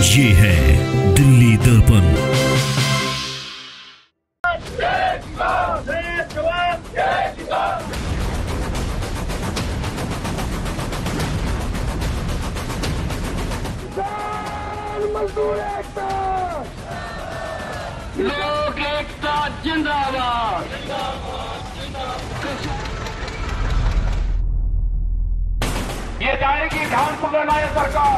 ये है दिल्ली दर्पण। लोक एकता जिंदाबाद। ये जाएगी ध्यान पकड़ना है सरकार।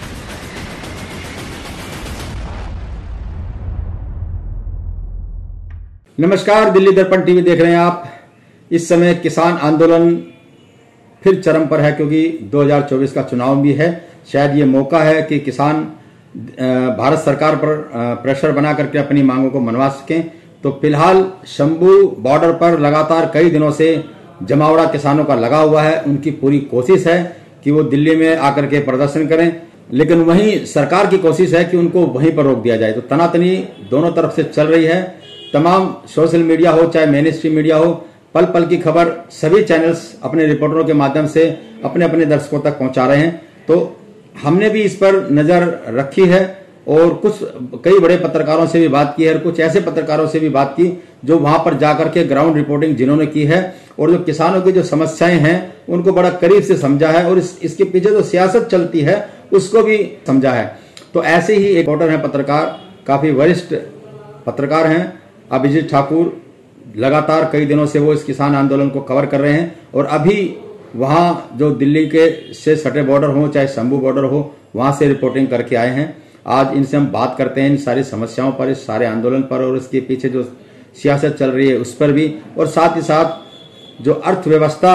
नमस्कार, दिल्ली दर्पण टीवी देख रहे हैं आप। इस समय किसान आंदोलन फिर चरम पर है, क्योंकि 2024 का चुनाव भी है। शायद ये मौका है कि किसान भारत सरकार पर प्रेशर बना करके अपनी मांगों को मनवा सकें। तो फिलहाल शंभू बॉर्डर पर लगातार कई दिनों से जमावड़ा किसानों का लगा हुआ है। उनकी पूरी कोशिश है कि वो दिल्ली में आकर के प्रदर्शन करें, लेकिन वहीं सरकार की कोशिश है कि उनको वहीं पर रोक दिया जाए। तो तनातनी दोनों तरफ से चल रही है। तमाम सोशल मीडिया हो चाहे मेन स्ट्रीम मीडिया हो, पल पल की खबर सभी चैनल्स अपने रिपोर्टरों के माध्यम से अपने अपने दर्शकों तक पहुंचा रहे हैं। तो हमने भी इस पर नजर रखी है और कई बड़े पत्रकारों से भी बात की है और कुछ ऐसे पत्रकारों से भी बात की जो वहां पर जाकर के ग्राउंड रिपोर्टिंग जिन्होंने की है और जो किसानों की जो समस्याएं हैं उनको बड़ा करीब से समझा है और इसके पीछे जो सियासत चलती है उसको भी समझा है। तो ऐसे ही एक रिपोर्टर है, पत्रकार, काफी वरिष्ठ पत्रकार हैं, अभिजीत ठाकुर। लगातार कई दिनों से वो इस किसान आंदोलन को कवर कर रहे हैं और अभी वहां जो दिल्ली के से सटे बॉर्डर हो चाहे शंभू बॉर्डर हो, वहां से रिपोर्टिंग करके आए हैं। आज इनसे हम बात करते हैं इन सारी समस्याओं पर, इस सारे आंदोलन पर और इसके पीछे जो सियासत चल रही है उस पर भी, और साथ ही साथ जो अर्थव्यवस्था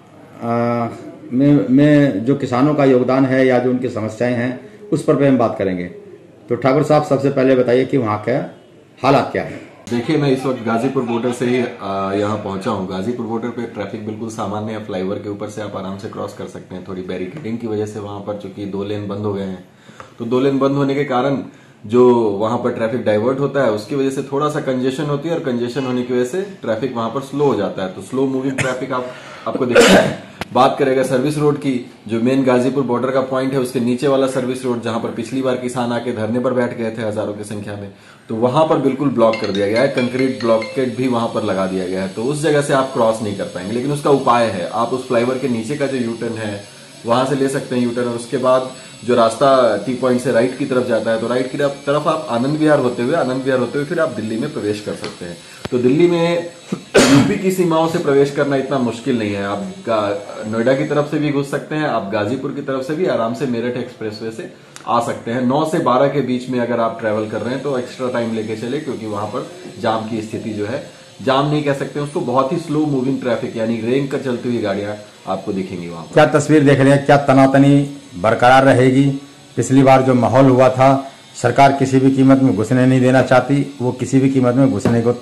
में जो किसानों का योगदान है या जो उनकी समस्याएं हैं उस पर भी हम बात करेंगे। तो ठाकुर साहब, सबसे पहले बताइए कि वहां का हालात क्या है। देखिए, मैं इस वक्त गाजीपुर बॉर्डर से ही यहाँ पहुंचा हूँ। गाजीपुर बॉर्डर पे ट्रैफिक बिल्कुल सामान्य है। फ्लाईओवर के ऊपर से आप आराम से क्रॉस कर सकते हैं। थोड़ी बैरिकेडिंग की वजह से वहां पर चूंकि 2 लेन बंद हो गए हैं, तो 2 लेन बंद होने के कारण जो वहां पर ट्रैफिक डाइवर्ट होता है उसकी वजह से थोड़ा सा कंजेशन होती है और कंजेशन होने की वजह से ट्रैफिक वहां पर स्लो हो जाता है। तो स्लो मूविंग ट्रैफिक आपको दिखता है। बात करेगा सर्विस रोड की, जो मेन गाजीपुर बॉर्डर का पॉइंट है उसके नीचे वाला सर्विस रोड, जहां पर पिछली बार किसान आके धरने पर बैठ गए थे हजारों की संख्या में, तो वहां पर बिल्कुल ब्लॉक कर दिया गया है। कंक्रीट ब्लॉकेट भी वहां पर लगा दिया गया है, तो उस जगह से आप क्रॉस नहीं कर पाएंगे। लेकिन उसका उपाय है, आप उस फ्लाईओवर के नीचे का जो यूटर्न है वहां से ले सकते हैं यूटर्न, और उसके बाद जो रास्ता टी पॉइंट से राइट की तरफ जाता है, तो राइट की तरफ आप आनंद विहार होते हुए फिर आप दिल्ली में प्रवेश कर सकते हैं। तो दिल्ली में यूपी की सीमाओं से प्रवेश करना इतना मुश्किल नहीं है। आप नोएडा की तरफ से भी घुस सकते हैं, आप गाजीपुर की तरफ से भी आराम से मेरठ एक्सप्रेसवे से आ सकते हैं। 9 से 12 के बीच में अगर आप ट्रेवल कर रहे हैं तो एक्स्ट्रा टाइम लेके चले, क्योंकि वहां पर जाम की स्थिति जो है, जाम नहीं कह सकते उसको, बहुत ही स्लो मूविंग ट्रैफिक यानी रेंग कर चलती हुई गाड़ियां आपको दिखेंगी वहां पर। क्या तस्वीर देख रहे हैं? क्या तनातनी बरकरार रहेगी? पिछली बार जो माहौल हुआ था, सरकार किसी भी कीमत में घुसने नहीं देना चाहती, वो किसी भी कीमत में घुसने को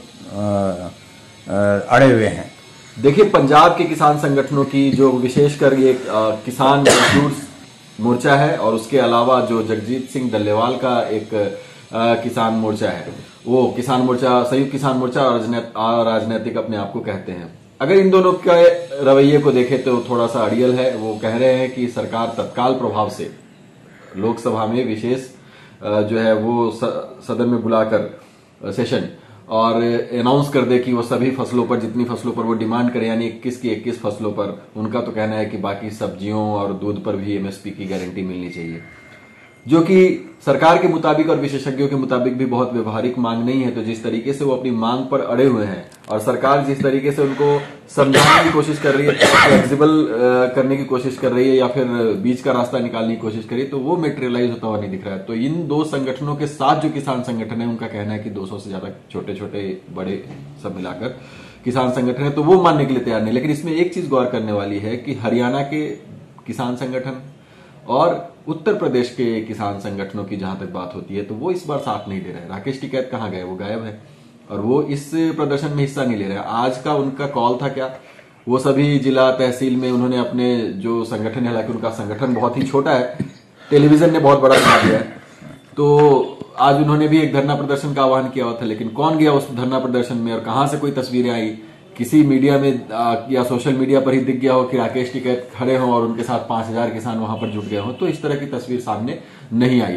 अड़े हुए हैं। देखिए, पंजाब के किसान संगठनों की जो विशेषकर ये किसान मजदूर मोर्चा है और उसके अलावा जो जगजीत सिंह डल्लेवाल का एक किसान मोर्चा है, वो किसान मोर्चा, संयुक्त किसान मोर्चा और राजनीतिक अपने आप को कहते हैं। अगर इन दोनों के रवैये को देखें तो थोड़ा सा अड़ियल है। वो कह रहे हैं कि सरकार तत्काल प्रभाव से लोकसभा में विशेष जो है वो सदन में बुलाकर सेशन और अनाउंस कर दे कि वो सभी फसलों पर, जितनी फसलों पर वो डिमांड करे, यानी 21 की 21 फसलों पर, उनका तो कहना है कि बाकी सब्जियों और दूध पर भी एमएसपी की गारंटी मिलनी चाहिए, जो कि सरकार के मुताबिक और विशेषज्ञों के मुताबिक भी बहुत व्यवहारिक मांग नहीं है। तो जिस तरीके से वो अपनी मांग पर अड़े हुए हैं और सरकार जिस तरीके से उनको समझाने की कोशिश कर रही है, फ्लेक्सिबल करने की कोशिश कर रही है या फिर बीच का रास्ता निकालने की कोशिश कर रही है, तो वो मेटेरियलाइज होता हुआ नहीं दिख रहा है। तो इन 2 संगठनों के साथ जो किसान संगठन है, उनका कहना है कि 200 से ज्यादा छोटे छोटे बड़े सब मिलाकर किसान संगठन है, तो वो मानने के लिए तैयार नहीं। लेकिन इसमें एक चीज गौर करने वाली है कि हरियाणा के किसान संगठन और उत्तर प्रदेश के किसान संगठनों की जहां तक बात होती है, तो वो इस बार साथ नहीं दे रहे हैं। राकेश टिकैत कहां गए? वो गायब है और वो इस प्रदर्शन में हिस्सा नहीं ले रहे हैं। आज का उनका कॉल था क्या? वो सभी जिला तहसील में उन्होंने अपने जो संगठन है, हालांकि उनका संगठन बहुत ही छोटा है, टेलीविजन ने बहुत बड़ा बना दिया है, तो आज उन्होंने भी एक धरना प्रदर्शन का आह्वान किया हुआ था। लेकिन कौन गया उस धरना प्रदर्शन में और कहां से कोई तस्वीरें आई? किसी मीडिया में या सोशल मीडिया पर ही दिख गया हो कि राकेश टिकैत खड़े हों और उनके साथ 5000 किसान वहां पर जुट गए हों, तो इस तरह की तस्वीर सामने नहीं आई है।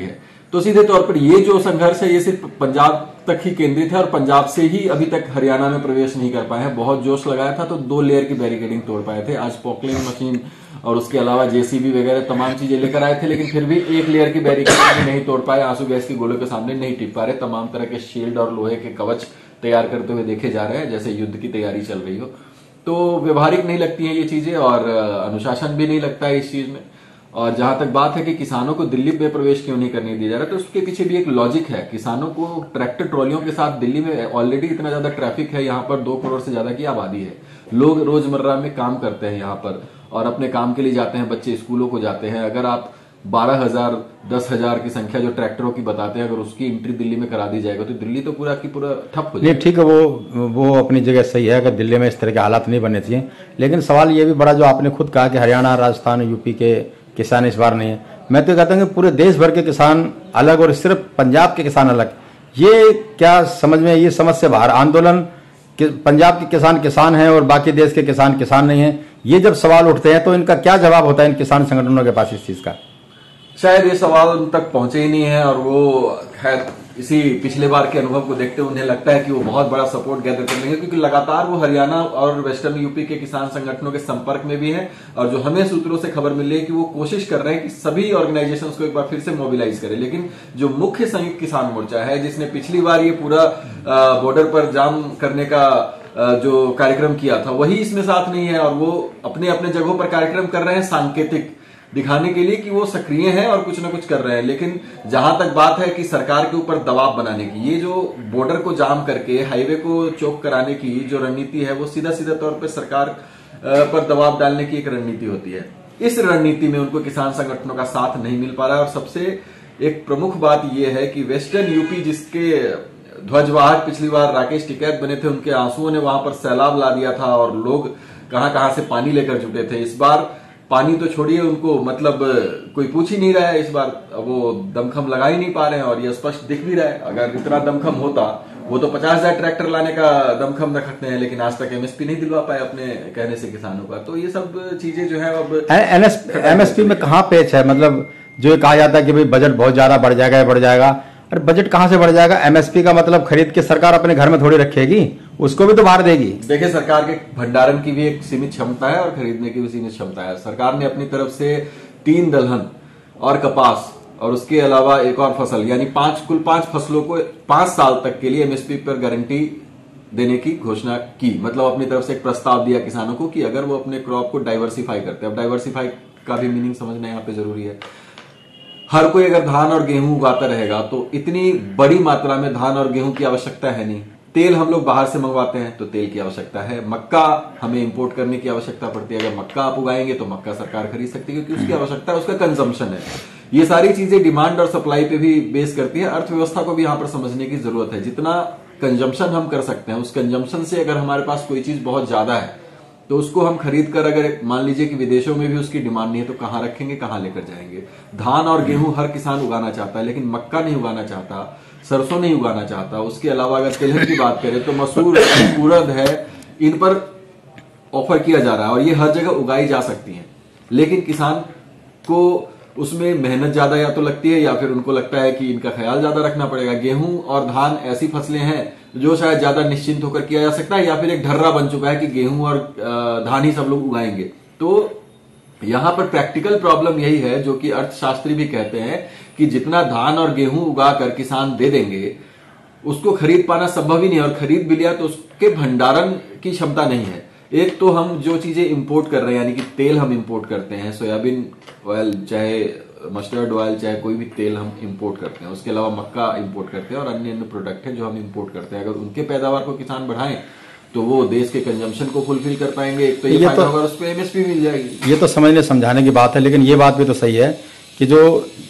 तो सीधे तौर पर ये जो संघर्ष है ये सिर्फ पंजाब तक ही केंद्रित है और पंजाब से ही अभी तक हरियाणा में प्रवेश नहीं कर पाए हैं। बहुत जोश लगाया था तो 2 लेयर की बैरिकेडिंग तोड़ पाए थे। आज पॉकलिंग मशीन और उसके अलावा जेसीबी वगैरह तमाम चीजें लेकर आए थे, लेकिन फिर भी 1 लेयर की बैरिकेडिंग नहीं तोड़ पाए। आंसू गैस के गोलों के सामने नहीं टिक पा रहे। तमाम तरह के शील्ड और लोहे के कवच तैयार करते हुए देखे जा रहे हैं, जैसे युद्ध की तैयारी चल रही हो। तो व्यवहारिक नहीं लगती हैं ये चीजें और अनुशासन भी नहीं लगता है इस चीज में। और जहां तक बात है कि किसानों को दिल्ली में प्रवेश क्यों नहीं करने दिया जा रहा, तो उसके पीछे भी एक लॉजिक है। किसानों को ट्रैक्टर ट्रॉलियों के साथ दिल्ली में ऑलरेडी इतना ज्यादा ट्रैफिक है, यहाँ पर 2 करोड़ से ज्यादा की आबादी है। लोग रोजमर्रा में काम करते हैं यहाँ पर और अपने काम के लिए जाते हैं, बच्चे स्कूलों को जाते हैं। अगर आप 12,000 10,000 की संख्या जो ट्रैक्टरों की बताते हैं, अगर उसकी एंट्री दिल्ली में करा दी जाएगा तो दिल्ली तो पूरा की पूरा ठप हो जाएगा। ठीक है, वो अपनी जगह सही है, अगर दिल्ली में इस तरह के हालात नहीं बनने चाहिए। लेकिन सवाल ये भी बड़ा जो आपने खुद कहा कि हरियाणा, राजस्थान, यूपी के किसान इस बार नहीं है। मैं तो कहता हूँ कि पूरे देश भर के किसान अलग और सिर्फ पंजाब के किसान अलग, ये क्या समझ में, ये समझ से बाहर। आंदोलन पंजाब के किसान किसान हैं और बाकी देश के किसान किसान नहीं है, ये जब सवाल उठते हैं तो इनका क्या जवाब होता है इन किसान संगठनों के पास इस चीज का? शायद ये सवाल उन तक पहुंचे ही नहीं है और वो खैर इसी पिछले बार के अनुभव को देखते उन्हें लगता है कि वो बहुत बड़ा सपोर्ट गैदर कर लेंगे, क्योंकि लगातार वो हरियाणा और वेस्टर्न यूपी के किसान संगठनों के संपर्क में भी हैं। और जो हमें सूत्रों से खबर मिल रही है कि वो कोशिश कर रहे हैं कि सभी ऑर्गेनाइजेशंस को एक बार फिर से मोबिलाइज करें। लेकिन जो मुख्य संयुक्त किसान मोर्चा है, जिसने पिछली बार ये पूरा बॉर्डर पर जाम करने का जो कार्यक्रम किया था, वही इसमें साथ नहीं है और वो अपने अपने जगहों पर कार्यक्रम कर रहे हैं, सांकेतिक दिखाने के लिए कि वो सक्रिय हैं और कुछ ना कुछ कर रहे हैं। लेकिन जहां तक बात है कि सरकार के ऊपर दबाव बनाने की, ये जो बॉर्डर को जाम करके हाईवे को चौक कराने की जो रणनीति है, वो सीधा सीधा तौर पर सरकार पर दबाव डालने की एक रणनीति होती है। इस रणनीति में उनको किसान संगठनों का साथ नहीं मिल पा रहा है। और सबसे एक प्रमुख बात यह है कि वेस्टर्न यूपी, जिसके ध्वजवाहक पिछली बार राकेश टिकैत बने थे, उनके आंसुओं ने वहां पर सैलाब ला दिया था और लोग कहां कहां से पानी लेकर जुटे थे। इस बार पानी तो छोड़िए, उनको मतलब कोई पूछ ही नहीं रहा है। इस बार वो दमखम लगा ही नहीं पा रहे हैं और ये स्पष्ट दिख भी रहा है। अगर इतना दमखम होता, वो तो 50,000 ट्रैक्टर लाने का दमखम रखते हैं, लेकिन आज तक एमएसपी नहीं दिलवा पाए अपने कहने से किसानों का। तो ये सब चीजें जो है अब एमएसपी में कहाँ पेच है? मतलब जो कहा जाता है कि भाई बजट बहुत ज्यादा बढ़ जाएगा, अरे बजट कहां से बढ़ जाएगा? एमएसपी का मतलब खरीद के सरकार अपने घर में थोड़ी रखेगी, उसको भी तो बाहर देगी। देखिए, सरकार के भंडारण की भी एक सीमित क्षमता है और खरीदने की भी सीमित क्षमता है। सरकार ने अपनी तरफ से 3 दलहन और कपास और उसके अलावा एक और फसल, यानी कुल 5 फसलों को 5 साल तक के लिए एमएसपी पर गारंटी देने की घोषणा की। मतलब अपनी तरफ से एक प्रस्ताव दिया किसानों को कि अगर वो अपने क्रॉप को डाइवर्सिफाई करते हैं। अब डाइवर्सिफाई का भी मीनिंग समझना यहाँ पे जरूरी है। हर कोई अगर धान और गेहूं उगाता रहेगा तो इतनी बड़ी मात्रा में धान और गेहूं की आवश्यकता है नहीं। तेल हम लोग बाहर से मंगवाते हैं तो तेल की आवश्यकता है। मक्का हमें इंपोर्ट करने की आवश्यकता पड़ती है। अगर मक्का आप उगाएंगे तो मक्का सरकार खरीद सकती है, क्योंकि उसकी आवश्यकता है, उसका कंजम्पशन है। ये सारी चीजें डिमांड और सप्लाई पे भी बेस करती है। अर्थव्यवस्था को भी यहां पर समझने की जरूरत है। जितना कंजम्पशन हम कर सकते हैं, उस कंजम्पशन से अगर हमारे पास कोई चीज बहुत ज्यादा है तो उसको हम खरीद कर, अगर मान लीजिए कि विदेशों में भी उसकी डिमांड नहीं है, तो कहां रखेंगे, कहां लेकर जाएंगे? धान और गेहूं हर किसान उगाना चाहता है, लेकिन मक्का नहीं उगाना चाहता, सरसों नहीं उगाना चाहता। उसके अलावा अगर तिलहन की बात करें तो मसूर, उड़द है, इन पर ऑफर किया जा रहा है और ये हर जगह उगाई जा सकती है। लेकिन किसान को उसमें मेहनत ज्यादा या तो लगती है, या फिर उनको लगता है कि इनका ख्याल ज्यादा रखना पड़ेगा। गेहूं और धान ऐसी फसलें हैं जो शायद ज्यादा निश्चिंत होकर किया जा सकता है, या फिर एक ढर्रा बन चुका है कि गेहूं और धान ही सब लोग उगाएंगे। तो यहां पर प्रैक्टिकल प्रॉब्लम यही है, जो कि अर्थशास्त्री भी कहते हैं, कि जितना धान और गेहूं उगा कर किसान दे देंगे, उसको खरीद पाना संभव ही नहीं है। और खरीद भी लिया तो उसके भंडारण की क्षमता नहीं है। एक तो हम जो चीजें इंपोर्ट कर रहे हैं, यानी कि तेल हम इंपोर्ट करते हैं, सोयाबीन ऑयल, चाहे मस्टर्ड ऑयल, चाहे कोई भी तेल हम इंपोर्ट करते हैं। उसके अलावा मक्का इंपोर्ट करते हैं और अन्य प्रोडक्ट हैं जो हम इंपोर्ट करते हैं। अगर उनके पैदावार को किसान बढ़ाएं तो वो देश के कंजम्पशन को फुलफिल कर पाएंगे। एक तो ये फायदा होगा, उस पर एमएसपी मिल जाएगी। ये तो समझने समझाने की बात है, लेकिन ये बात भी तो सही है कि जो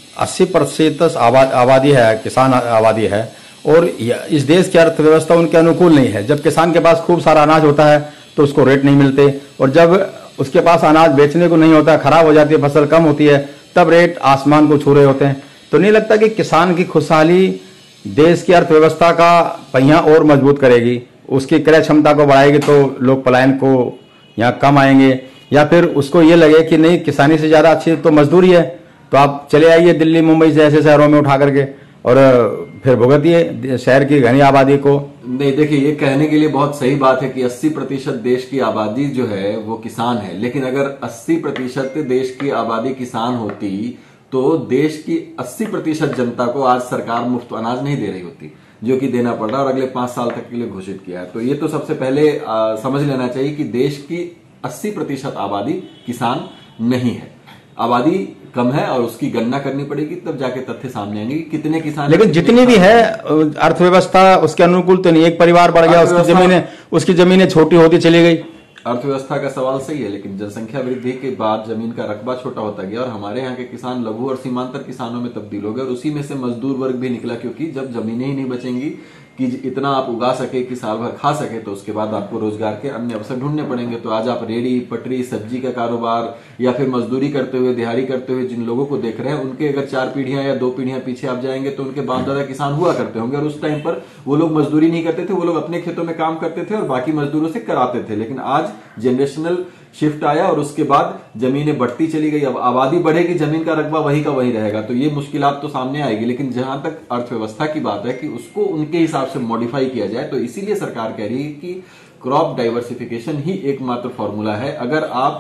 80% आबादी है, किसान आबादी है, और इस देश की अर्थव्यवस्था उनके अनुकूल नहीं है। जब किसान के पास खूब सारा अनाज होता है तो उसको रेट नहीं मिलते, और जब उसके पास अनाज बेचने को नहीं होता, खराब हो जाती है, फसल कम होती है, तब रेट आसमान को छू रहे होते हैं। तो नहीं लगता कि किसान की खुशहाली देश की अर्थव्यवस्था का पहिया और मजबूत करेगी, उसकी क्रय क्षमता को बढ़ाएगी, तो लोग पलायन को यहाँ कम आएंगे? या फिर उसको ये लगे कि नहीं, किसानी से ज्यादा अच्छी तो मजदूरी है, तो आप चले आइए दिल्ली मुंबई से ऐसे शहरों में उठा करके और फिर भुगतिए शहर की घनी आबादी को। नहीं, देखिए, ये कहने के लिए बहुत सही बात है कि 80% देश की आबादी जो है वो किसान है, लेकिन अगर 80% देश की आबादी किसान होती तो देश की 80% जनता को आज सरकार मुफ्त अनाज नहीं दे रही होती, जो कि देना पड़ रहा है और अगले 5 साल तक के लिए घोषित किया है। तो ये तो सबसे पहले समझ लेना चाहिए कि देश की 80% आबादी किसान नहीं है, आबादी कम है और उसकी गणना करनी पड़ेगी, तब जाके तथ्य सामने आएंगे कि कितने किसान। लेकिन जितनी भी है अर्थव्यवस्था उसके अनुकूल तो नहीं, एक परिवार बढ़ गया, उसकी जमीनें छोटी होती चली गई। अर्थव्यवस्था का सवाल सही है, लेकिन जनसंख्या वृद्धि के बाद जमीन का रकबा छोटा होता गया और हमारे यहाँ के किसान लघु और सीमांतर किसानों में तब्दील हो गए और उसी में से मजदूर वर्ग भी निकला, क्योंकि जब जमीनें ही नहीं बचेंगी कि इतना आप उगा सके कि साल भर खा सके, तो उसके बाद आपको रोजगार के अन्य अवसर ढूंढने पड़ेंगे। तो आज आप रेडी पटरी सब्जी का कारोबार या फिर मजदूरी करते हुए, दिहाड़ी करते हुए जिन लोगों को देख रहे हैं, उनके अगर 4 पीढ़ियां या 2 पीढ़ियां पीछे आप जाएंगे तो उनके बाप दादा किसान हुआ करते होंगे और उस टाइम पर वो लोग मजदूरी नहीं करते थे, वो लोग अपने खेतों में काम करते थे और बाकी मजदूरों से कराते थे। लेकिन आज जनरेशनल शिफ्ट आया और उसके बाद जमीनें बढ़ती चली गई, अब आबादी बढ़ेगी, जमीन का रकबा वही का वही रहेगा, तो ये मुश्किलात तो सामने आएगी। लेकिन जहां तक अर्थव्यवस्था की बात है कि उसको उनके हिसाब से मॉडिफाई किया जाए, तो इसीलिए सरकार कह रही है कि क्रॉप डाइवर्सिफिकेशन ही एकमात्र फॉर्मूला है। अगर आप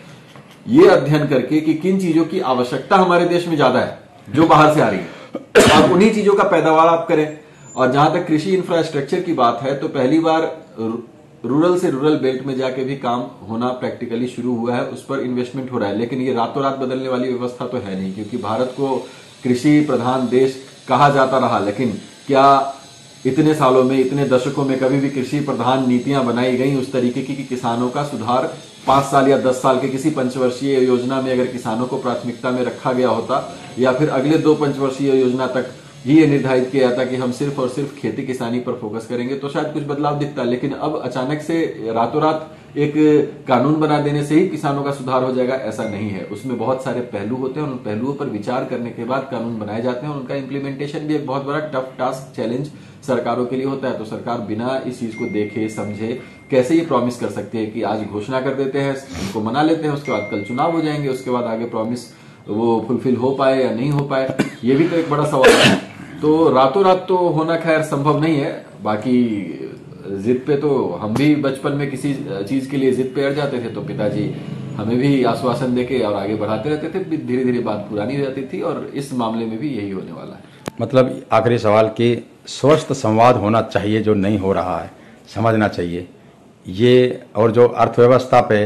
ये अध्ययन करके कि किन चीजों की आवश्यकता हमारे देश में ज्यादा है जो बाहर से आ रही है, आप उन्हीं चीजों का पैदावार आप करें। और जहां तक कृषि इंफ्रास्ट्रक्चर की बात है, तो पहली बार रूरल से रूरल बेल्ट में जाके भी काम होना प्रैक्टिकली शुरू हुआ है, उस पर इन्वेस्टमेंट हो रहा है। लेकिन ये रातों रात बदलने वाली व्यवस्था तो है नहीं, क्योंकि भारत को कृषि प्रधान देश कहा जाता रहा, लेकिन क्या इतने सालों में, इतने दशकों में कभी भी कृषि प्रधान नीतियां बनाई गई उस तरीके की कि किसानों का सुधार 5 साल या 10 साल के किसी पंचवर्षीय योजना में अगर किसानों को प्राथमिकता में रखा गया होता, या फिर अगले 2 पंचवर्षीय योजना तक ये निर्धारित किया जाता कि हम सिर्फ और सिर्फ खेती किसानी पर फोकस करेंगे, तो शायद कुछ बदलाव दिखता। लेकिन अब अचानक से रातों रात एक कानून बना देने से ही किसानों का सुधार हो जाएगा, ऐसा नहीं है। उसमें बहुत सारे पहलू होते हैं और उन पहलुओं पर विचार करने के बाद कानून बनाए जाते हैं और उनका इम्प्लीमेंटेशन भी एक बहुत बड़ा टफ टास्क, चैलेंज सरकारों के लिए होता है। तो सरकार बिना इस चीज को देखे समझे कैसे ये प्रॉमिस कर सकती है कि आज घोषणा कर देते हैं, उनको मना लेते हैं, उसके बाद कल चुनाव हो जाएंगे, उसके बाद आगे प्रॉमिस वो फुलफिल हो पाए या नहीं हो पाए, ये भी तो एक बड़ा सवाल है। तो रातों रात तो होना खैर संभव नहीं है। बाकी जिद पे तो हम भी बचपन में किसी चीज के लिए जिद पे अड़ जाते थे, तो पिताजी हमें भी आश्वासन देके और आगे बढ़ाते रहते थे, धीरे धीरे बात पुरानी हो जाती थी और इस मामले में भी यही होने वाला है। मतलब आखिरी सवाल कि स्वस्थ संवाद होना चाहिए, जो नहीं हो रहा है समझना चाहिए ये, और जो अर्थव्यवस्था पे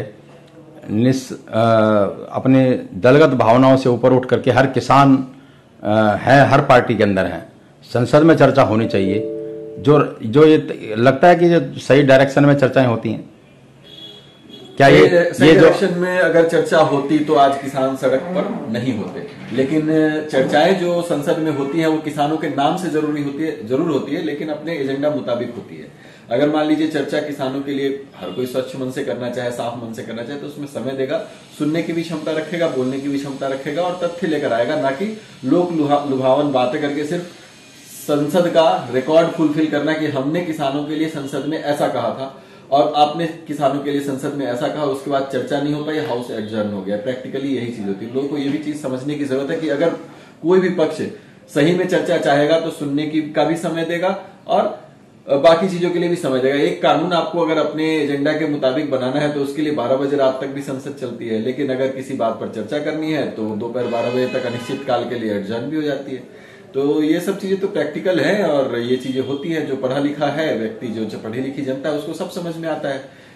अपने दलगत भावनाओं से ऊपर उठ करके हर किसान है, हर पार्टी के अंदर है, संसद में चर्चा होनी चाहिए, जो ये लगता है कि जो सही डायरेक्शन में चर्चाएं होती हैं। क्या ये डायरेक्शन में अगर चर्चा होती तो आज किसान सड़क पर नहीं होते, लेकिन चर्चाएं जो संसद में होती हैं वो किसानों के नाम से जरूर होती है, लेकिन अपने एजेंडा मुताबिक होती है। अगर मान लीजिए चर्चा किसानों के लिए हर कोई स्वच्छ मन से करना चाहे, साफ मन से करना चाहे, तो उसमें समय देगा, सुनने की भी क्षमता रखेगा, बोलने की भी क्षमता रखेगा और तथ्य लेकर आएगा, ना कि लोक लुभावन बातें करके सिर्फ संसद का रिकॉर्ड फुलफिल करना कि हमने किसानों के लिए संसद में ऐसा कहा था और आपने किसानों के लिए संसद में ऐसा कहा, उसके बाद चर्चा नहीं हो पाई, हाउस एडजर्न हो गया। प्रैक्टिकली यही चीज होती है। लोगों को यह भी चीज समझने की जरूरत है कि अगर कोई भी पक्ष सही में चर्चा चाहेगा तो सुनने की का भी समय देगा और बाकी चीजों के लिए भी समय देगा। एक कानून आपको अगर अपने एजेंडा के मुताबिक बनाना है तो उसके लिए 12 बजे रात तक भी संसद चलती है, लेकिन अगर किसी बात पर चर्चा करनी है तो दोपहर 12 बजे तक अनिश्चित काल के लिए एडजर्न भी हो जाती है। तो ये सब चीजें तो प्रैक्टिकल है और ये चीजें होती है। जो पढ़ा लिखा है व्यक्ति, जो पढ़ी लिखी जनता है, उसको सब समझ में आता है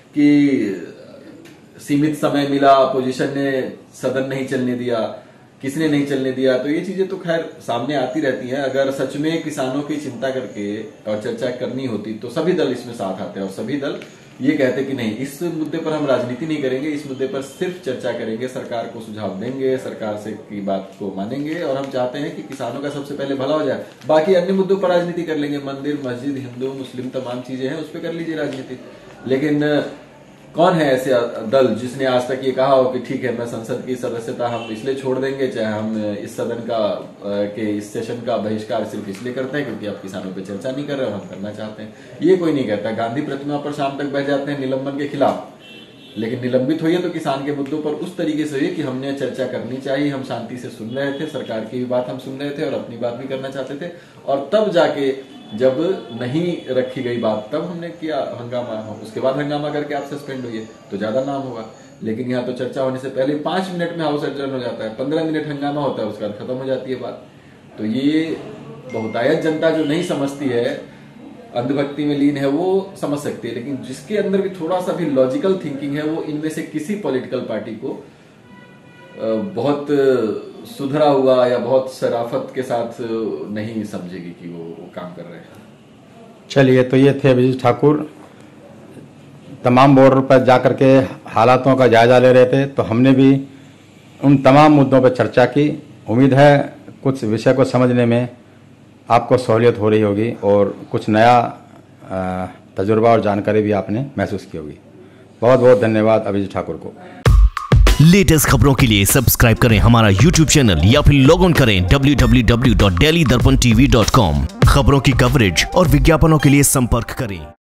कि सीमित समय मिला, अपोजिशन ने सदन नहीं चलने दिया, किसने नहीं चलने दिया, तो ये चीजें तो खैर सामने आती रहती हैं। अगर सच में किसानों की चिंता करके और चर्चा करनी होती तो सभी दल इसमें साथ आते हैं और सभी दल ये कहते कि नहीं, इस मुद्दे पर हम राजनीति नहीं करेंगे, इस मुद्दे पर सिर्फ चर्चा करेंगे, सरकार को सुझाव देंगे, सरकार से की बात को मानेंगे और हम चाहते हैं कि किसानों का सबसे पहले भला हो जाए। बाकी अन्य मुद्दों पर राजनीति कर लेंगे, मंदिर मस्जिद हिंदू मुस्लिम तमाम चीजें हैं, उस पर कर लीजिए राजनीति। लेकिन कौन है ऐसे दल जिसने आज तक ये कहा हो कि ठीक है, मैं संसद की सदस्यता हम इसलिए छोड़ देंगे, चाहे हम इस सदन का के इस सेशन का बहिष्कार सिर्फ इसलिए करते हैं क्योंकि आप किसानों पे चर्चा नहीं कर रहे और हम करना चाहते हैं। ये कोई नहीं कहता। गांधी प्रतिमा पर शाम तक बैठ जाते हैं निलंबन के खिलाफ, लेकिन निलंबित हुई है तो किसान के मुद्दों पर उस तरीके से हुई कि हमने चर्चा करनी चाहिए, हम शांति से सुन रहे थे, सरकार की भी बात हम सुन रहे थे और अपनी बात भी करना चाहते थे, और तब जाके जब नहीं रखी गई बात तब हमने किया हंगामा। उसके बाद हंगामा करके आप सस्पेंड हुई तो ज्यादा नाम होगा। लेकिन यहाँ तो चर्चा होने से पहले 5 मिनट में हाउस एडजर्न हो जाता है, 15 मिनट हंगामा होता है, उसके बाद खत्म हो जाती है बात। तो ये बहुतायत जनता जो नहीं समझती है, अंधभक्ति में लीन है, वो समझ सकती है, लेकिन जिसके अंदर भी थोड़ा सा भी लॉजिकल थिंकिंग है, वो इनमें से किसी पॉलिटिकल पार्टी को बहुत सुधरा हुआ या बहुत शराफत के साथ नहीं समझेगी कि वो काम कर रहे हैं। चलिए, तो ये थे अभिजीत ठाकुर, तमाम बॉर्डर पर जाकर के हालातों का जायजा ले रहे थे। तो हमने भी उन तमाम मुद्दों पर चर्चा की। उम्मीद है कुछ विषय को समझने में आपको सहूलियत हो रही होगी और कुछ नया तजुर्बा और जानकारी भी आपने महसूस की होगी। बहुत बहुत धन्यवाद अभिजीत ठाकुर को। लेटेस्ट खबरों के लिए सब्सक्राइब करें हमारा YouTube चैनल या फिर लॉग ऑन करें www.delhidarpantv.com। खबरों की कवरेज और विज्ञापनों के लिए संपर्क करें।